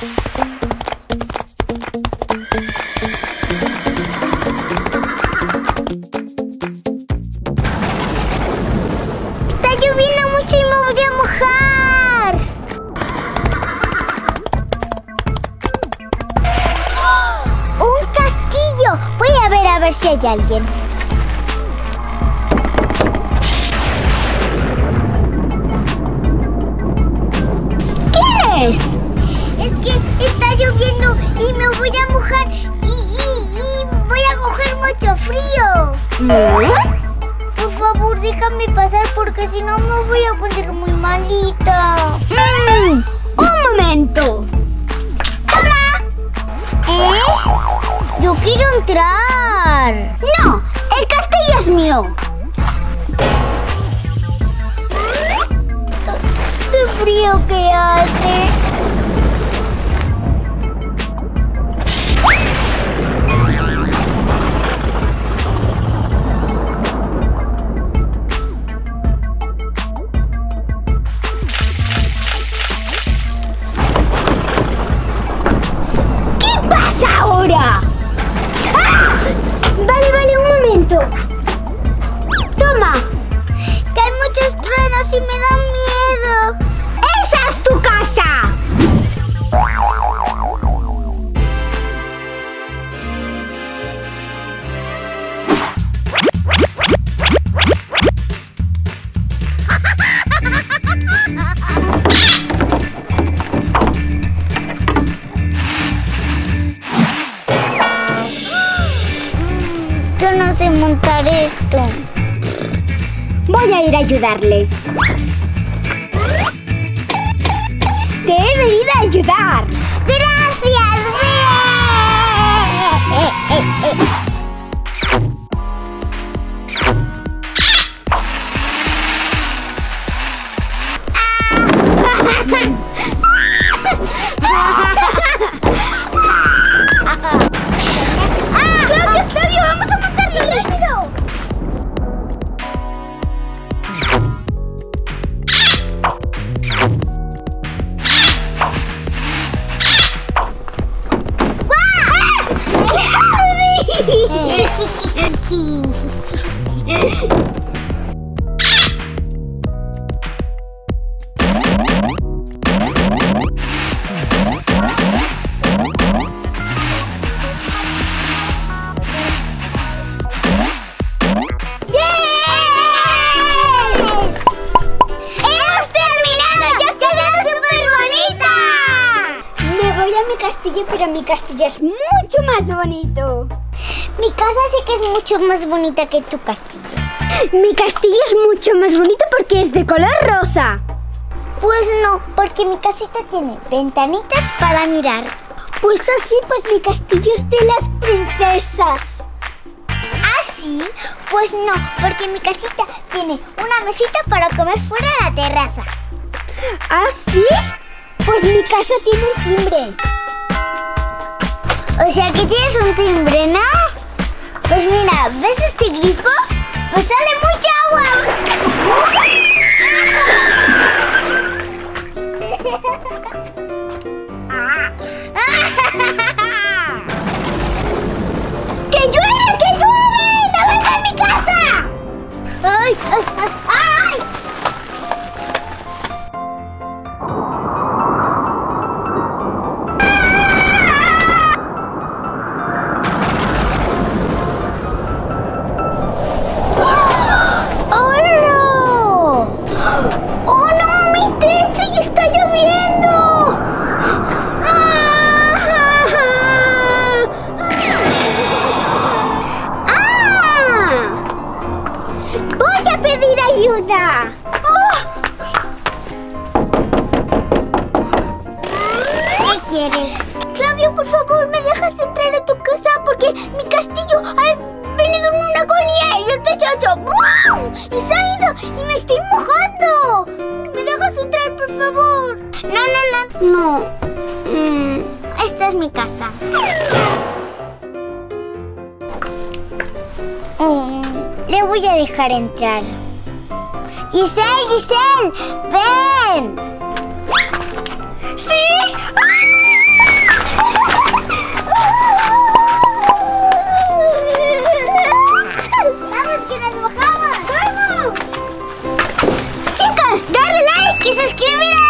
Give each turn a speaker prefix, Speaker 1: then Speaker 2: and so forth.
Speaker 1: Está lloviendo mucho y me voy a mojar. ¡Oh! ¡Un castillo! Voy a ver si hay alguien. Es que está lloviendo y me voy a mojar y voy a coger mucho frío. Por favor, déjame pasar porque si no me voy a poner muy malita.
Speaker 2: ¡Un momento!
Speaker 1: ¡Toma! Yo quiero entrar.
Speaker 2: ¡No! ¡El castillo es mío!
Speaker 1: ¡Qué frío que hace!
Speaker 2: ¿Qué pasa ahora? ¡Ah! Vale, un momento. Toma.
Speaker 1: Que hay muchos truenos y me dan miedo.
Speaker 2: ¡Esa es tu casa!
Speaker 1: Yo no sé montar esto.
Speaker 2: Voy a ir a ayudarle. Te he venido a ayudar.
Speaker 1: ¡Gracias!
Speaker 2: ¡Claudio, vamos a montarlo rápido! Pero mi castillo es mucho más bonito.
Speaker 1: Mi casa sí que es mucho más bonita que tu castillo.
Speaker 2: Mi castillo es mucho más bonito porque es de color rosa.
Speaker 1: Pues no, porque mi casita tiene ventanitas para mirar.
Speaker 2: Pues así, pues mi castillo es de las princesas.
Speaker 1: ¿Ah, sí? Pues no, porque mi casita tiene una mesita para comer fuera de la terraza.
Speaker 2: ¿Ah, sí? Pues mi casa tiene un timbre.
Speaker 1: O sea que tienes un timbre, ¿no? Pues mira, ¿ves este grifo? Pues sale mucha agua.
Speaker 2: ¡Que llueve! ¡Que llueve! ¡Me voy a mi casa!
Speaker 1: ¡Ay! ¡Ay! ¡Ay!
Speaker 2: ayuda!
Speaker 1: ¿Qué quieres?
Speaker 2: Claudio, por favor, ¿me dejas entrar a tu casa? Porque mi castillo ha venido en una agonía y el techo ha hecho ¡bum! Y se ha ido y me estoy mojando. ¿Me dejas entrar, por favor?
Speaker 1: No. Esta es mi casa. Le voy a dejar entrar. ¡Giselle! ¡Ven!
Speaker 2: ¿Sí? ¡Ah!
Speaker 1: que suscribir